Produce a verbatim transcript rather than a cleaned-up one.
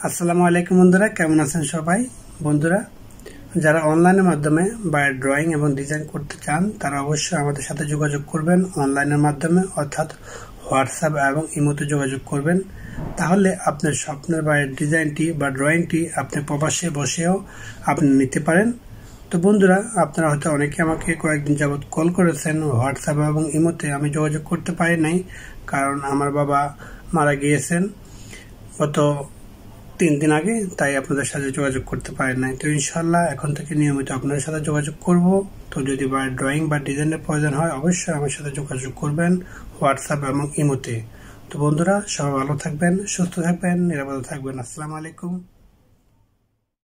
আসসালামু আলাইকুম বন্ধুরা, কেমন আছেন সবাই? বন্ধুরা, যারা অনলাইনের মাধ্যমে বা ড্রয়িং এবং ডিজাইন করতে চান তারা অবশ্যই আমাদের সাথে যোগাযোগ করবেন অনলাইনের মাধ্যমে, অর্থাৎ হোয়াটসঅ্যাপ এবং ইমোতে যোগাযোগ করবেন। তাহলে আপনার স্বপ্নের বাড়ির ডিজাইনটি বা ড্রয়িংটি আপনি প্রবাসে বসেও আপনি নিতে পারেন। তো বন্ধুরা, আপনারা হয়তো অনেকে আমাকে কয়েকদিন যাবৎ কল করেছেন হোয়াটসঅ্যাপ এবং ইমোতে, আমি যোগাযোগ করতে পারি নাই কারণ আমার বাবা মারা গিয়েছেন গত তিন দিন আগে, তাই আপনাদের সাথে যোগাযোগ করতে পারি নাই। তো ইনশাল্লাহ এখন থেকে নিয়মিত আপনাদের সাথে যোগাযোগ করব। তো যদি বা ড্রয়িং বা ডিজাইনের প্রয়োজন হয় অবশ্যই আমার সাথে যোগাযোগ করবেন হোয়াটসঅ্যাপ এবং ইমোতে। তো বন্ধুরা, সবাই ভালো থাকবেন, সুস্থ থাকবেন, নিরাপদে থাকবেন। আসসালামু আলাইকুম।